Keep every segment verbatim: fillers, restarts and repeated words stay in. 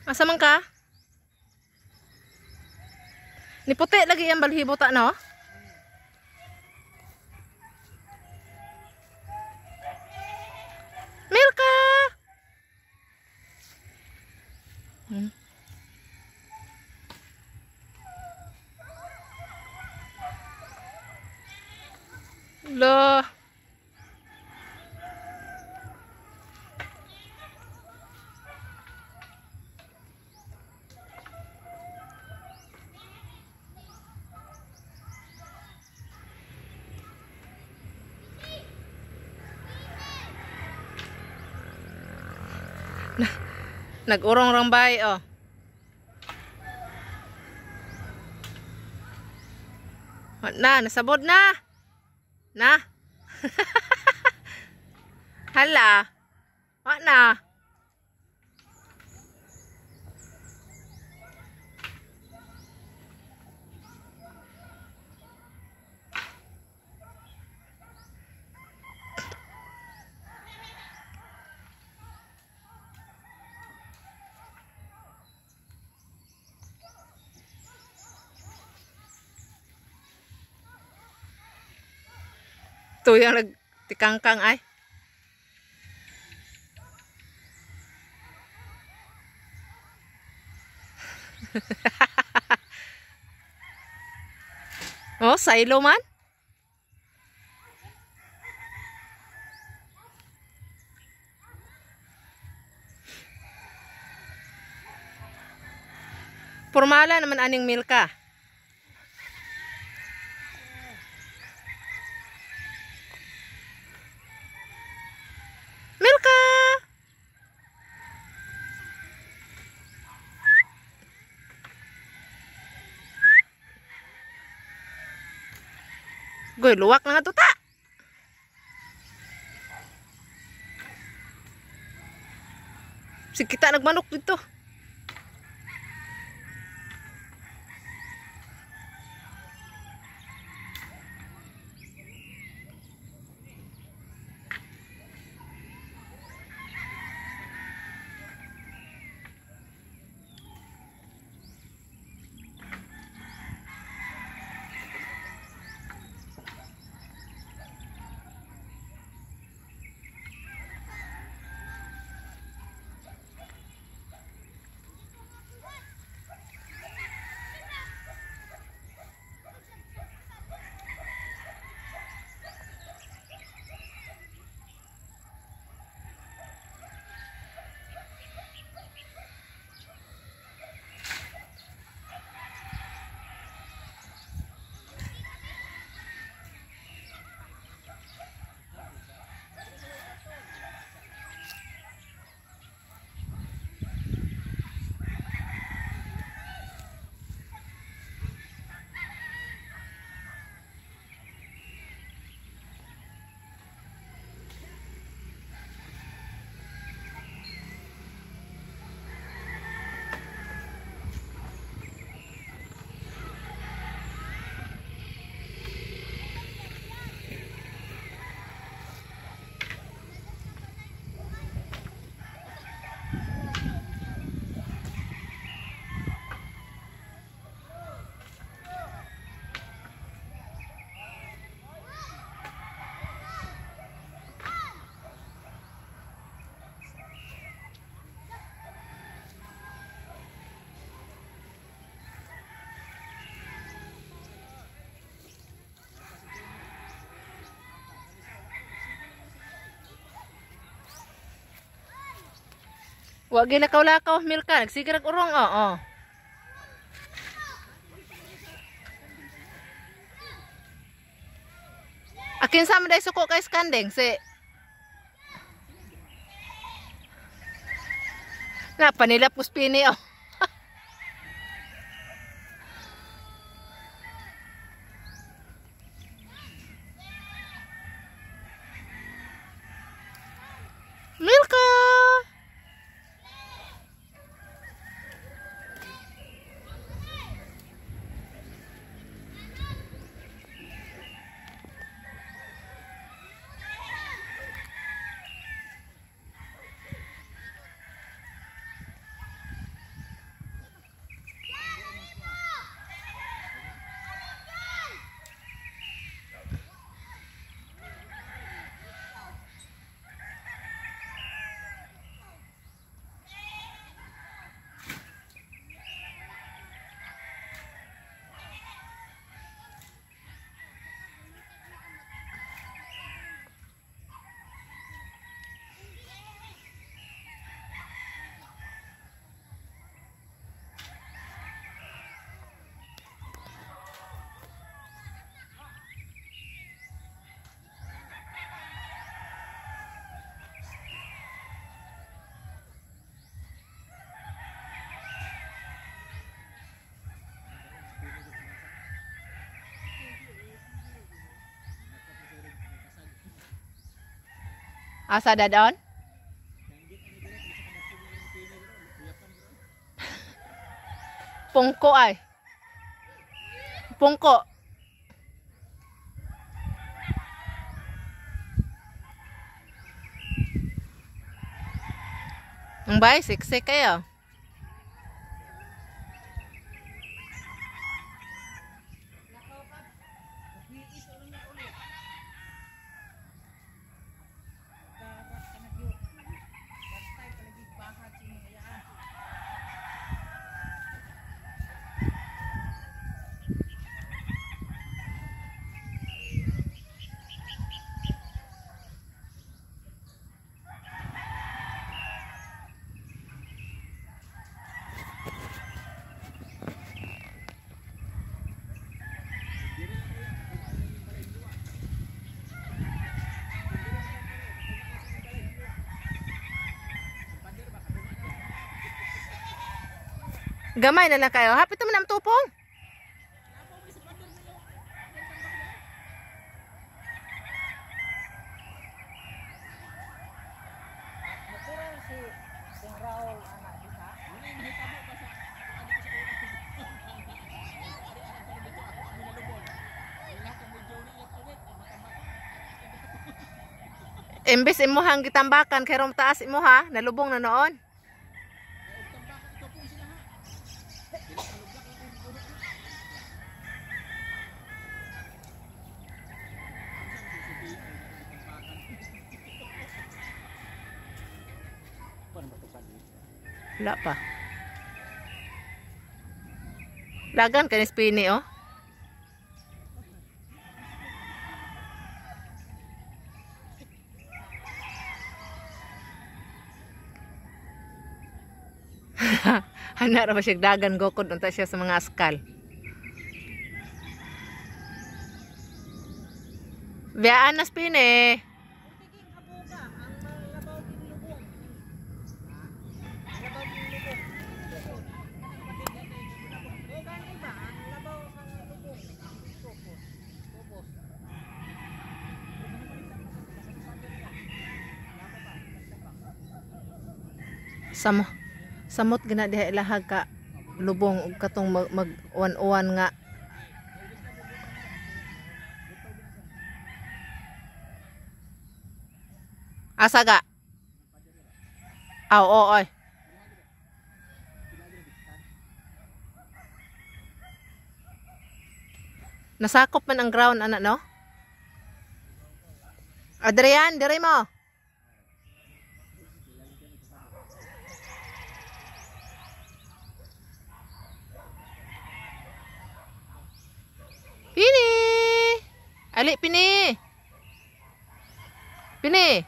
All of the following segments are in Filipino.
Asa man ka? Ni puti lagi yang balhibo ta no? Milka. Hmm. Loh. Nah, nag-urong rang bay oh. Na, nasabod na. Na. Hala. Wa na. Ito yung nagtikangkang ay. Oh, silo man. Formala naman aning Milka. Milka. Goy, luwak na nga to ta. Sige kita nagmanok dito. Wag ginakaw-lakaw Milka, nagsigirag urong oh. Oh. Akin sa man day suko kay skandeng si. Na panila puspini oh. Milka. Asa dadon? Pungko ay. Pungko. Ang bay, siksik kayo. Gamay na lang kayo. Hapit naman ang tupong. Imbes imuhang gitambakan kay rom taas imuha, nalubong na noon. Wala pa. Lagan kanis pini oh. Hana ra ba siya dagan gokod unta siya sa mga askal. Biyaan nas pini. Samo samot gina diha ilahag ka lubong ug katong mag, mag uwan-uwan nga asaga. Aw oo oy. Nasakop man ang ground ana no? Adrian, diri mo. Pini. Ali pini. Pini.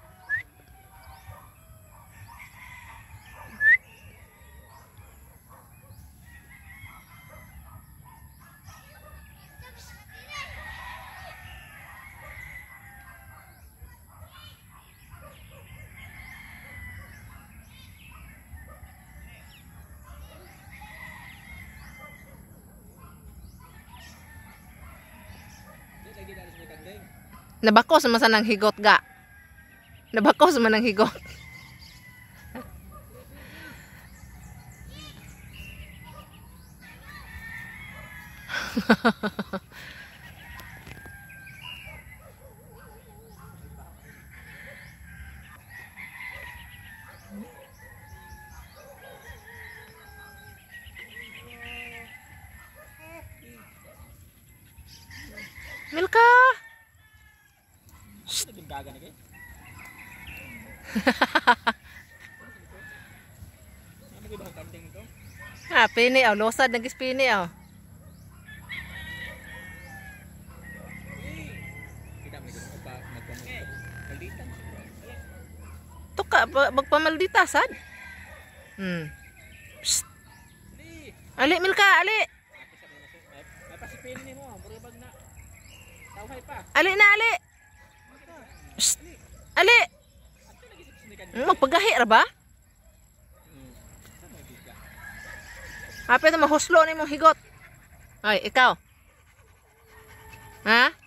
Nabakos man sa nang higot ga. Nabakos man ang higot. Milka. Ah, pini aw losad nagis pini aw. Tuka magpamaldita sad. Hmm. Psst. Ali Milka, ali. Ali na ali. Psst. Ali. Magpagahi ra ba? Hapit na mahuslo ni mong higot. Ay, ikaw. Ha?